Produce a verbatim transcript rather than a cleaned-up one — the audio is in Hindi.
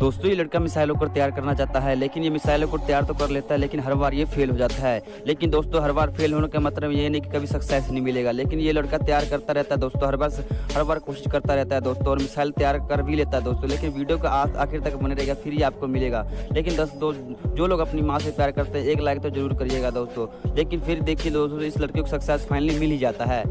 दोस्तों ये लड़का मिसाइलों को तैयार करना चाहता है, लेकिन ये मिसाइलों को तैयार तो कर लेता है, लेकिन हर बार ये फेल हो जाता है। लेकिन दोस्तों हर बार फेल होने का मतलब ये नहीं कि कभी सक्सेस नहीं मिलेगा, लेकिन ये लड़का तैयार करता रहता है दोस्तों, हर बार हर बार कोशिश करता रहता है दोस्तों, और मिसाइल तैयार कर भी लेता है दोस्तों। लेकिन वीडियो का आखिर तक बने रहेगा, फिर ही आपको मिलेगा। लेकिन दोस्तों जो लोग अपनी माँ से प्यार करते हैं एक लाइक तो जरूर करिएगा दोस्तों। लेकिन फिर देखिए दोस्तों इस लड़के को सक्सेस फाइनली मिल ही जाता है।